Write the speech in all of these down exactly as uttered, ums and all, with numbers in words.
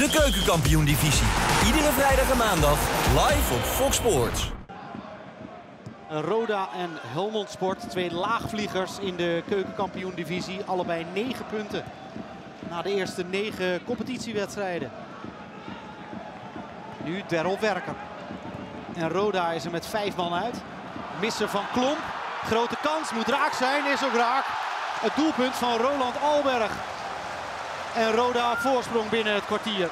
De Keukenkampioen-divisie. Iedere vrijdag en maandag live op Fox Sports. Roda en Helmond Sport, twee laagvliegers in de Keukenkampioen-divisie. Allebei negen punten na de eerste negen competitiewedstrijden. Nu Daryl Werker. En Roda is er met vijf man uit. Missen van Klomp. Grote kans, moet raak zijn, is ook raak. Het doelpunt van Roland Alberg. En Roda voorsprong binnen het kwartier.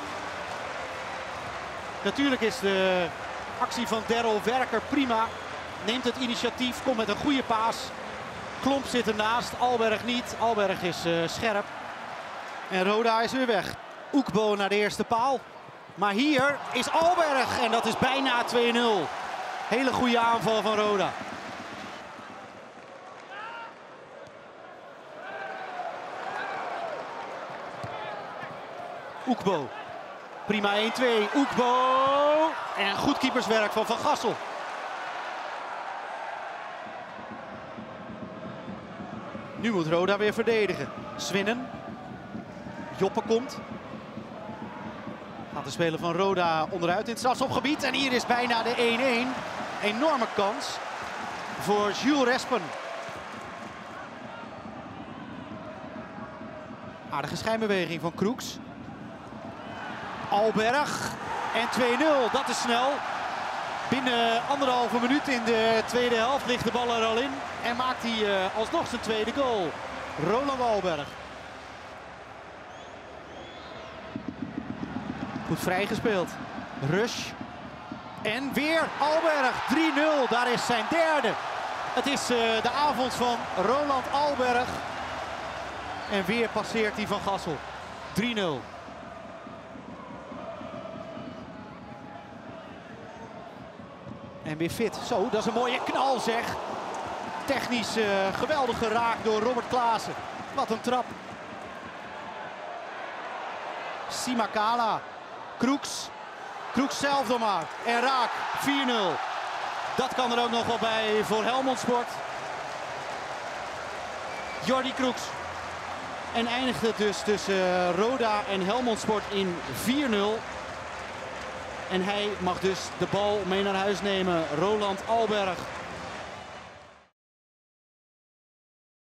Natuurlijk is de actie van Daryl Werker prima. Neemt het initiatief, komt met een goede paas. Klomp zit ernaast, Alberg niet. Alberg is uh, scherp. En Roda is weer weg. Oekbo naar de eerste paal. Maar hier is Alberg en dat is bijna twee nul. Hele goede aanval van Roda. Oekbo. Prima één twee. Oekbo. En goed keeperswerk van Van Gassel. Nu moet Roda weer verdedigen. Swinnen. Joppe komt. Gaat de speler van Roda onderuit in het strafschopgebied. En hier is bijna de één één. Enorme kans voor Jules Respen. Aardige schijnbeweging van Kroeks. Alberg. En twee nul, dat is snel. Binnen anderhalve minuut in de tweede helft ligt de bal er al in. En maakt hij uh, alsnog zijn tweede goal. Roland Alberg. Goed vrijgespeeld. Rush. En weer Alberg. drie nul, daar is zijn derde. Het is uh, de avond van Roland Alberg. En weer passeert hij Van Gassel. drie nul. En weer fit. Zo, dat is een mooie knal zeg. Technisch uh, geweldig geraakt door Robert Klaassen. Wat een trap. Simakala. Kroeks. Kroeks zelf dan maar. En raak. vier nul. Dat kan er ook nog wel bij voor Helmond Sport. Jordi Kroeks. En eindigt het dus tussen Roda en Helmond Sport in vier nul. En hij mag dus de bal mee naar huis nemen. Roland Alberg.